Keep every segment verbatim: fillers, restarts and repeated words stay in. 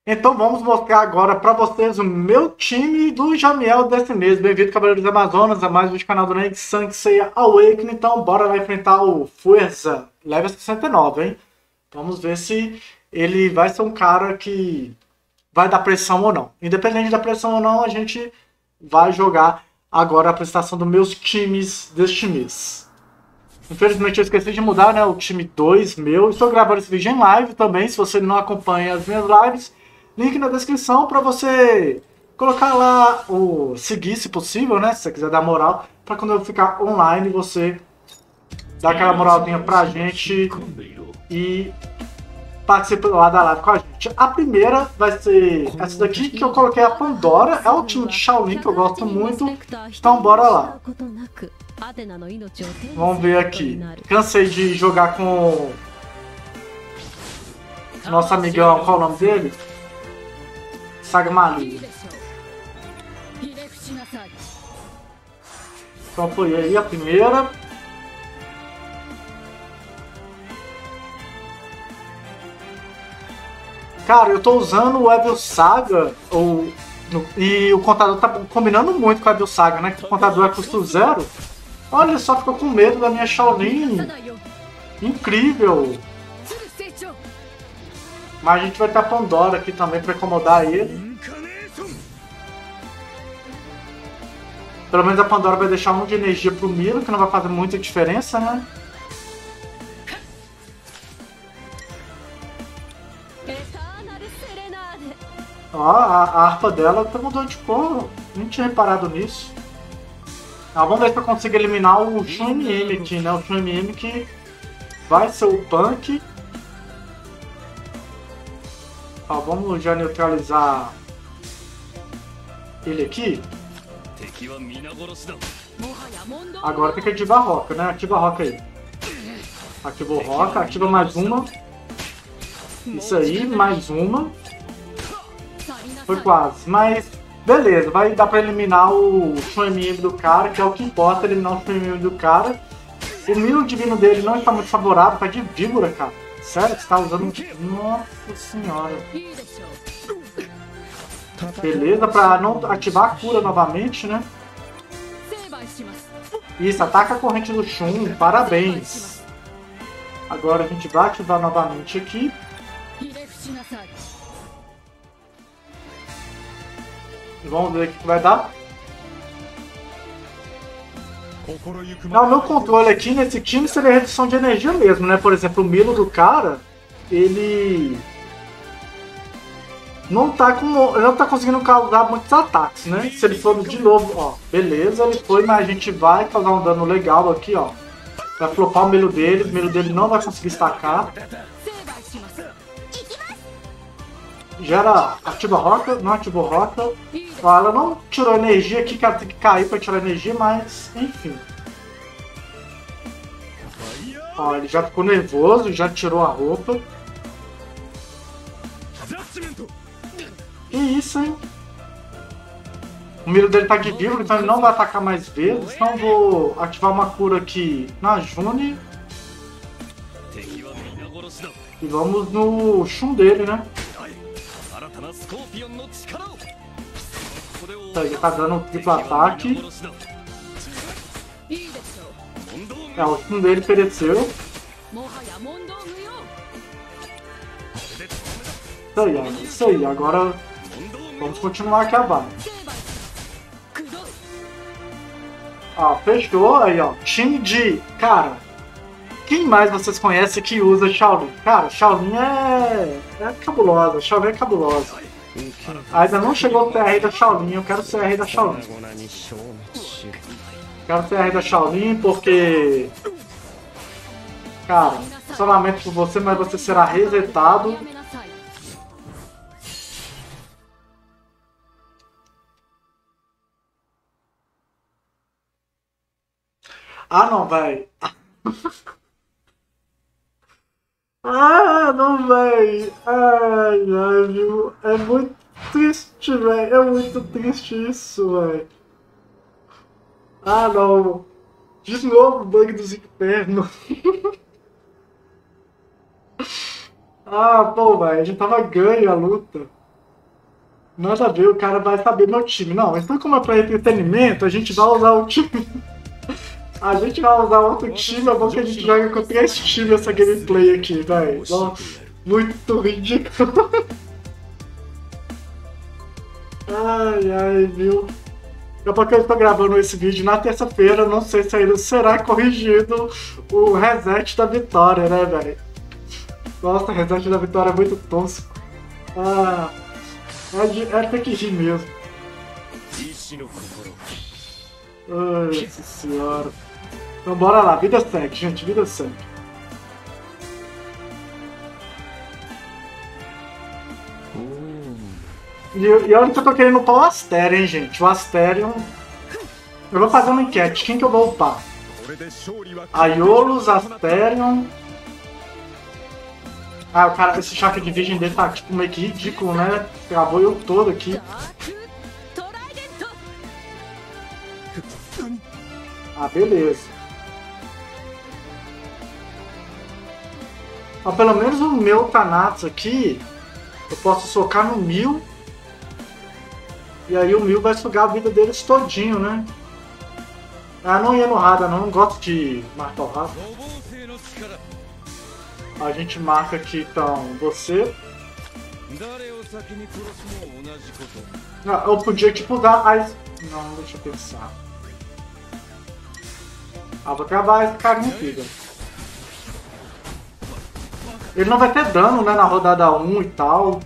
Então vamos mostrar agora para vocês o meu time do Jamiel desse mês. Bem-vindo, Cavaleiros do Amazonas, a mais um vídeo do canal do Neg Sansei Awakening. Então bora lá enfrentar o Fuerza, level sessenta e nove, hein? Vamos ver se ele vai ser um cara que vai dar pressão ou não. Independente da pressão ou não, a gente vai jogar agora a apresentação dos meus times deste mês. Infelizmente eu esqueci de mudar, né, o time dois meu. Estou gravando esse vídeo em live também, se você não acompanha as minhas lives. Link na descrição para você colocar lá o seguir, se possível, né? Se você quiser dar moral, para quando eu ficar online você dar aquela moralzinha pra gente e participar lá da live com a gente. A primeira vai ser essa daqui que eu coloquei, a Pandora. É o time de Shaolin que eu gosto muito. Então bora lá. Vamos ver aqui. Cansei de jogar com nosso amigão, qual é o nome dele? Saga Maligna. Então foi aí a primeira. Cara, eu tô usando o Evil Saga ou, e o contador tá combinando muito com o Evil Saga, né? Que o contador é custo zero. Olha só, ficou com medo da minha Shaolin. Incrível. Mas a gente vai ter a Pandora aqui também para incomodar ele. Pelo menos a Pandora vai deixar um monte de energia pro Milo, que não vai fazer muita diferença, né? Ó, a, a harpa dela tá mudando de cor. Nem tinha reparado nisso. Ah, vamos ver se eu consigo eliminar o Shun M M aqui, né? O Shun M M que vai ser o Punk. Ó, vamos já neutralizar ele aqui. Agora tem que ativar a Roca, né? Ativa a Roca aí. Ativou a Roca, ativa mais uma. Isso aí, mais uma. Foi quase, mas beleza, vai dar pra eliminar o Shun M M do cara, que é o que importa, eliminar o Shun M M do cara. O Milo Divino dele não está muito favorável, tá de víbora, cara. Sério, você tá usando... Nossa senhora. Beleza, pra não ativar a cura novamente, né? Isso, ataca a corrente do Shun, parabéns. Agora a gente vai ativar novamente aqui. Vamos ver o que vai dar. Não, o meu controle aqui nesse time seria redução de energia mesmo, né? Por exemplo, o Milo do cara, ele não tá, com, ele não tá conseguindo causar muitos ataques, né? Se ele for de novo, ó, beleza, ele foi, mas a gente vai causar um dano legal aqui, ó. Vai flopar o Milo dele, o Milo dele não vai conseguir estacar. Gera, ativa a Roca, não ativou a Roca. Ó, ela não tirou energia aqui, que ela tem que cair para tirar energia, mas enfim. Ó, ele já ficou nervoso, já tirou a roupa. Que isso, hein? O Milo dele tá de vivo, então ele não vai atacar mais vezes. Então vou ativar uma cura aqui na Juni. E vamos no Shun dele, né? Tá, ele tá dando um triplo ataque. É, o Shun dele pereceu. Isso aí, ó, isso aí. Agora vamos continuar aqui abaixo. Ó, fechou. Aí, ó. Time de... Cara, quem mais vocês conhecem que usa Shaolin? Cara, Shaolin é... é cabulosa. Shaolin é cabulosa. Ainda não chegou o C R da Shaolin, eu quero o C R da Shaolin. Quero o C R da Shaolin porque... Cara, só lamento por você, mas você será resetado. Ah, não, vai. Ah, não, véi. Ai, ai, viu? É muito triste, véi. É muito triste isso, véi. Ah, não. De novo, bug dos infernos. Ah, pô, véi. A gente tava ganho a luta. Nada a ver, o cara vai saber meu time. Não, então como é pra entretenimento, a gente vai usar o time. A gente vai usar outro time, é bom que a gente joga com três times essa gameplay aqui, velho. Muito ridículo. Ai, ai, viu? Daqui a pouco eu estou gravando esse vídeo na terça-feira, não sei se ainda será corrigido o reset da vitória, né, velho? Nossa, o reset da vitória é muito tosco. Ah, é, de, é ter que rir mesmo. Ai, nossa senhora. Então bora lá, vida segue, gente, vida segue. E, e olha que eu tô querendo upar o Asterion, hein, gente. O Asterion... Eu vou fazer uma enquete. Quem que eu vou upar? Aiolos, Asterion... Ah, o cara, esse Chakra de Virgem dele tá tipo meio que ridículo, né? Travou eu todo aqui. Ah, beleza. Mas pelo menos o meu Thanatos aqui, eu posso socar no Mil. E aí o Mil vai sugar a vida deles todinho, né? Ah, não ia no Rada, não. Não gosto de marcar o Rada. A gente marca aqui, então, você. Ah, eu podia, tipo, usar as... Não, deixa eu pensar. Ah, vou acabar esse cara no vida. Ele não vai ter dano, né, na rodada um e tal.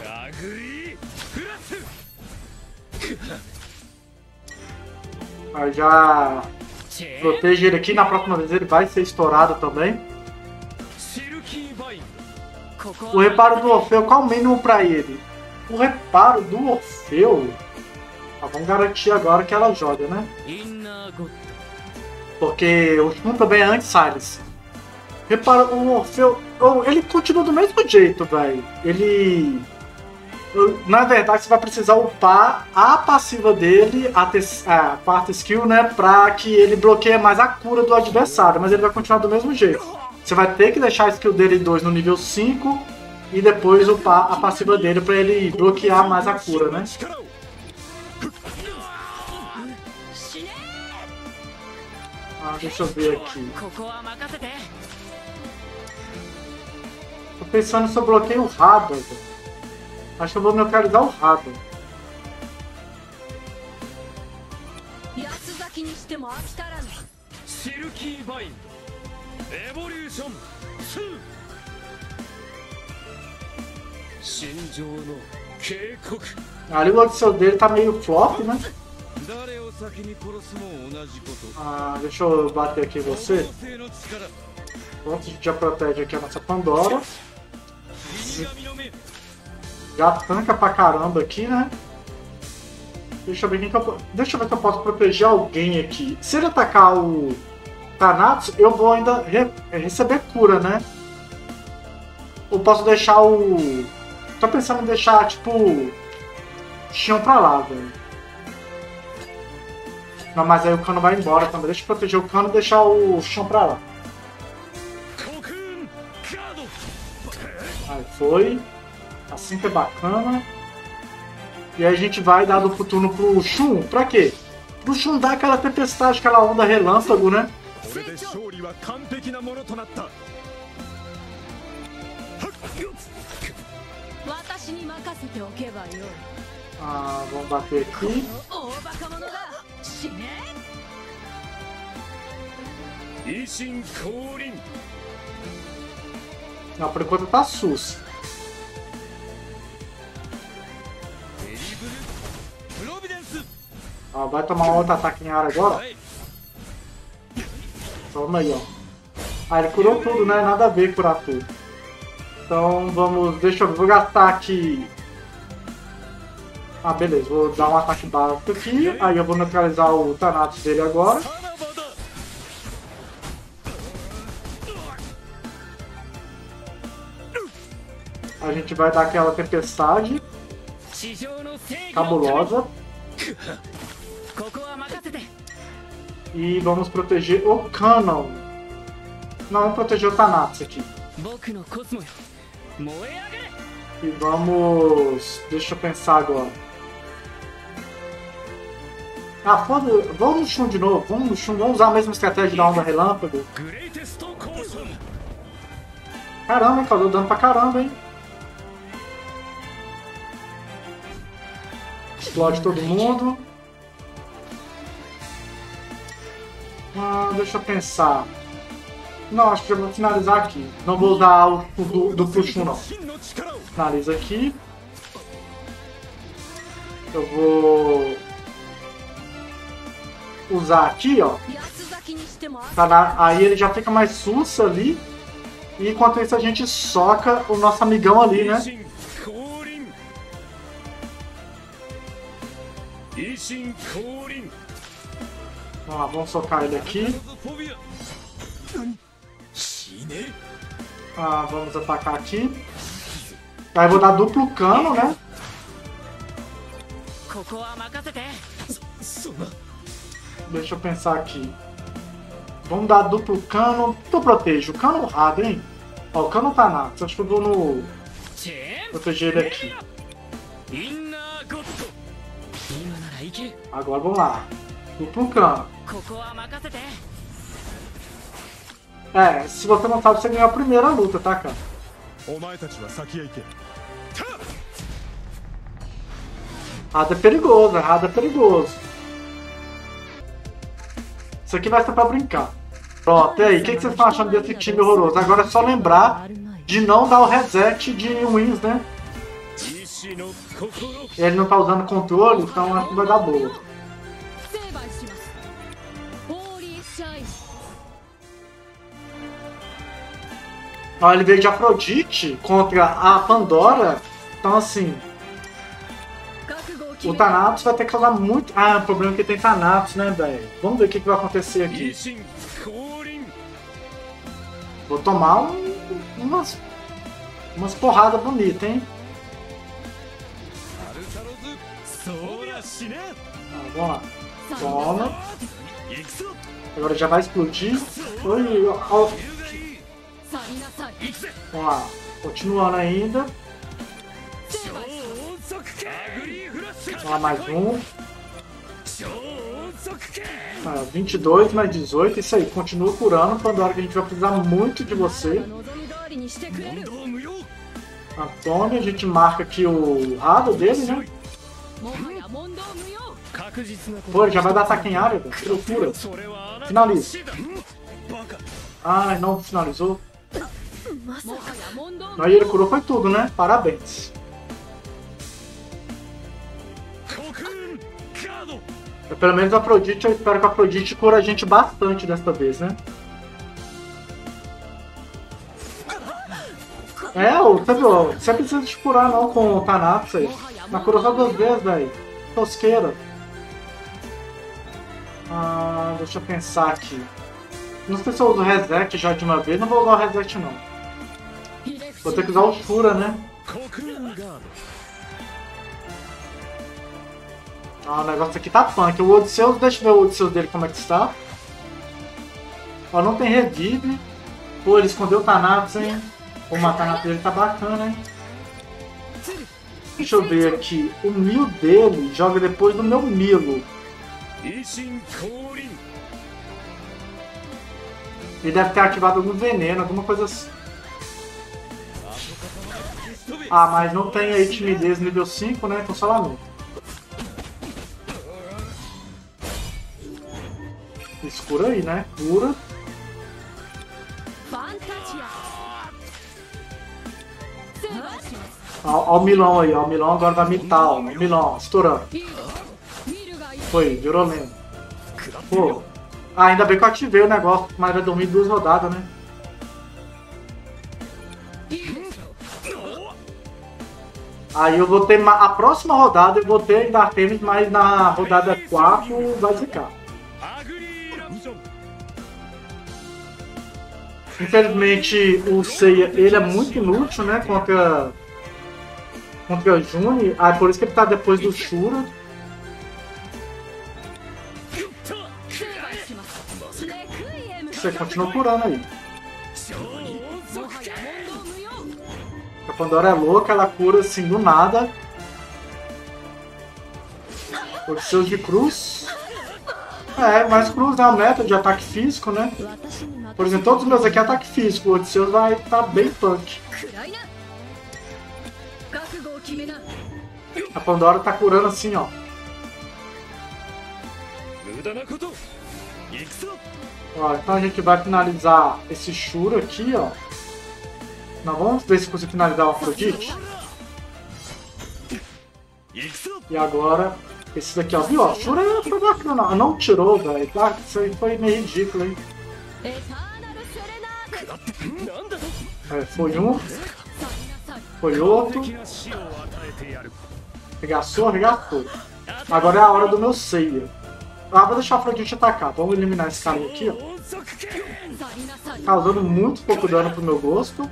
Aí já protege ele aqui, na próxima vez ele vai ser estourado também. O reparo do Orfeu, qual o mínimo pra ele? O reparo do Orfeu... Ah, vamos garantir agora que ela joga, né? Porque o Shun também é anti-Silas. Repara, o Orfeu... Ele continua do mesmo jeito, velho. Ele... Na verdade, você vai precisar upar a passiva dele, a, a quarta skill, né? Pra que ele bloqueie mais a cura do adversário. Mas ele vai continuar do mesmo jeito. Você vai ter que deixar a skill dele dois no nível cinco e depois upar a passiva dele pra ele bloquear mais a cura, né? Ah, deixa eu ver aqui. Tô pensando se eu bloqueio o Rada. Acho que eu vou neutralizar o Rada. Ali o Odisseu dele tá meio flop, né? Ah, deixa eu bater aqui em você. Pronto, a gente já protege aqui a nossa Pandora. Já tanca pra caramba aqui, né? Deixa eu ver quem que eu, deixa eu ver se eu posso proteger alguém aqui. Se ele atacar o Thanatos, eu vou ainda re, receber cura, né? Ou posso deixar o... Tô pensando em deixar, tipo... Xion pra lá, velho. Não, mas aí o Cano vai embora também. Deixa eu proteger o Cano e deixar o Xion pra lá. Aí foi. Assim que é bacana. E aí a gente vai dar do turno pro Shun. Pra quê? Pro Shun dar aquela tempestade, aquela onda relâmpago, né? Ah, vamos bater aqui. Não, por enquanto tá sus. Ah, vai tomar um outro ataque em área agora. Toma aí, ó. Ah, ele curou tudo, né? Nada a ver curar tudo. Então vamos... Deixa eu... Vou gastar aqui... Ah, beleza. Vou dar um ataque básico aqui. Aí eu vou neutralizar o Thanatos dele agora. A gente vai dar aquela tempestade cabulosa. E vamos proteger o Canon. Não, vamos proteger o Thanatos aqui. E vamos... Deixa eu pensar agora. Ah, foda, vamos no Shun de novo. Vamos no Shun, vamos usar a mesma estratégia da onda relâmpago. Caramba, hein, causou dano pra caramba, hein. Explode todo mundo. Ah, deixa eu pensar. Não, acho que já vou finalizar aqui. Não vou usar o do, do Puxum, não. Finaliza aqui. Eu vou usar aqui, ó. Pra, aí ele já fica mais sussa ali. E enquanto isso a gente soca o nosso amigão ali, né? Vamos lá, vamos socar ele aqui. Ah, vamos atacar aqui. Aí eu vou dar duplo cano, né? Deixa eu pensar aqui. Vamos dar duplo cano. O que eu protejo? O cano rado, hein? Ó, o cano tá nada. Acho que eu vou no... proteger ele aqui. Agora vamos lá. Duplo cano. É, se você não sabe, você ganhou a primeira luta, tá, cara? Rada é perigoso, Rada é perigoso. Isso aqui vai ser pra brincar. Pronto, e aí? O que, que vocês estão achando desse time horroroso? Agora é só lembrar de não dar o reset de wins, né? Ele não tá usando controle, então acho que vai dar boa. Ó, ele veio de Afrodite contra a Pandora. Então assim... o Thanatos vai ter que causar muito... Ah, o problema é que tem Thanatos, né, velho? Vamos ver o que, que vai acontecer aqui. Vou tomar um, umas... umas porradas bonitas, hein? Ah, vamos lá. Toma. Agora já vai explodir. Oi, ó, ó. Vamos lá. Continuando ainda. Vamos lá, mais um. Ah, vinte e dois mais dezoito. Isso aí, continua curando. Pandora, que a gente vai precisar muito de você. Antônio, a gente marca aqui o rado dele, né? Pô, ele já vai dar ataque em área, velho. Que loucura. Finaliza. Ai, não finalizou. Aí ele curou, foi tudo, né? Parabéns. Eu, pelo menos a Afrodite, eu espero que a Afrodite cura a gente bastante desta vez, né? É, você viu? Você precisa de curar não com o Thanatos aí. Mas curou só duas vezes, velho. Tosqueira. Ah, deixa eu pensar aqui. Não sei se eu uso o reset já de uma vez. Não vou usar o reset não. Vou ter que usar o Shura, né? Ah, o negócio aqui tá punk. O Odisseus, deixa eu ver o Odisseus dele como é que está. Ó, não tem revive. Pô, ele escondeu o Thanatos, hein? O Thanatos dele tá bacana, hein? Deixa eu ver aqui. O Mil dele joga depois do meu Milo. Ele deve ter ativado algum veneno, alguma coisa assim. Ah, mas não tem aí timidez nível cinco, né? Então só lamento. Isso, cura aí, né? Cura. Ó, ó o Milão aí, ó. O Milão agora vai mitar, ó. O Milão, estourando. Foi, virou mesmo. Pô. Ah, ainda bem que eu ativei o negócio, mas vai dormir duas rodadas, né? Aí eu vou ter a próxima rodada, eu vou ter ainda Artemis, mas na rodada quatro vai ficar. Infelizmente o Seiya, ele é muito inútil, né, contra contra o Juni, ah, por isso que ele tá depois do Shura. Você continua curando aí. Daqui a Pandora é louca, ela cura assim do nada. Odisseus de cruz. É, mas cruz é a meta de ataque físico, né? Por exemplo, todos os meus aqui é ataque físico. O Odisseus vai estar bem punk. A Pandora tá curando assim, ó. Ó, então a gente vai finalizar esse Shura aqui, ó. Nós vamos ver se consigo finalizar o Afrodite. E agora, esse daqui, ó. Viu? Ó, Shura foi bacana. Não tirou, velho. Tá? Isso aí foi meio ridículo, hein? É, foi um. Foi outro. Arregaçou, arregaçou. Agora é a hora do meu Seiya. Ah, vou deixar o Afrodite atacar. Vamos eliminar esse cara aqui, ó. Causando muito pouco dano pro meu gosto.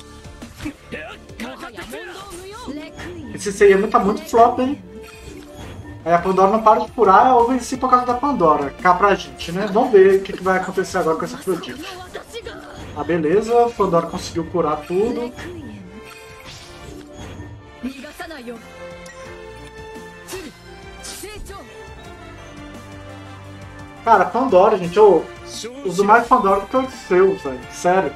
Esse Seiya tá muito flop, hein? Aí a Pandora não para de curar, eu venci por causa da Pandora. Cá pra gente, né? Vamos ver o que, que vai acontecer agora com esse Afrodite. Ah, beleza. A Pandora conseguiu curar tudo. Cara, Pandora, gente, eu uso mais Pandora do que o seu, velho. Sério.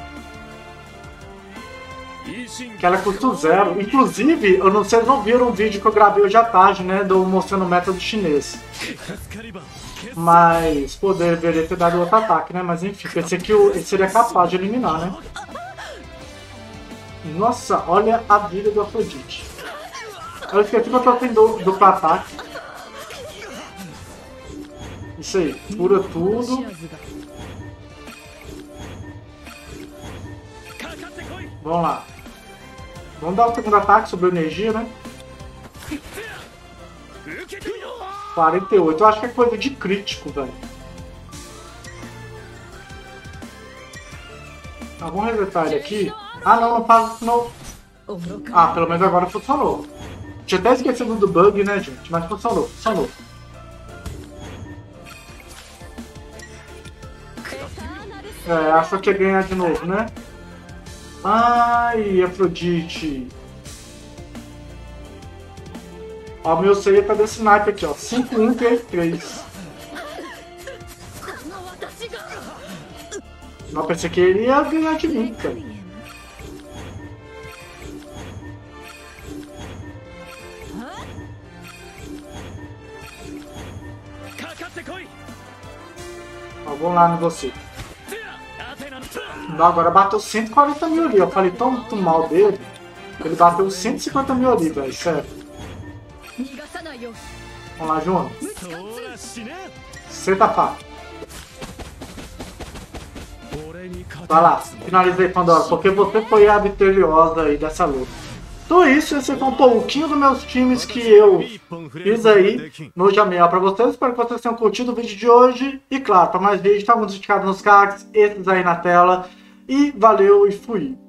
Que ela custa zero. Inclusive, eu não sei se vocês não viram um vídeo que eu gravei hoje à tarde, né? Do, mostrando o método chinês. Mas poderia ter dado outro ataque, né? Mas enfim, pensei que ele seria capaz de eliminar, né? Nossa, olha a vida do Afrodite. Eu esqueci que eu tô tendo duplo ataque. Isso aí, cura tudo. Vamos lá. Vamos dar o segundo ataque sobre a energia, né? quarenta e oito. Eu acho que é coisa de crítico, velho. Tá, vamos resetar ele aqui. Ah, não, não faz não. Ah, pelo menos agora funcionou. Tinha até esquecido do bug, né, gente? Mas funcionou, funcionou. É, achou que ia ganhar de novo, né? Ai, Afrodite. Ó, o meu Seiya tá desse naipe aqui, ó. cinco um três três. Não, pensei que ele ia ganhar de mim, cara. Ó, vamos lá no você. Não, agora bateu cento e quarenta mil ali. Eu falei tão, tão mal dele. Ele bateu cento e cinquenta mil ali, velho. Sério. Vamos lá, João. Senta pá. Vai lá, finalizei, Pandora, porque você foi a vitoriosa aí dessa luta. Então é isso, esse foi um pouquinho dos meus times que eu fiz aí no Jamiel pra vocês. Espero que vocês tenham curtido o vídeo de hoje. E claro, para mais vídeos, tá muito indicado nos cards, esses aí na tela. E valeu e fui!